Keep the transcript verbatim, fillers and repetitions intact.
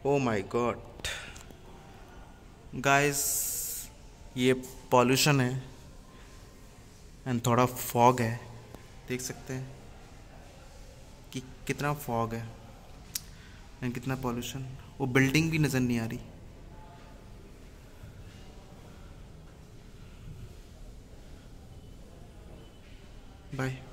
O my god guys, ये pollution है and थोड़ा फॉग है। देख सकते हैं कि कितना फॉग है एंड कितना पॉल्यूशन। वो बिल्डिंग भी नज़र नहीं आ रही। बाय।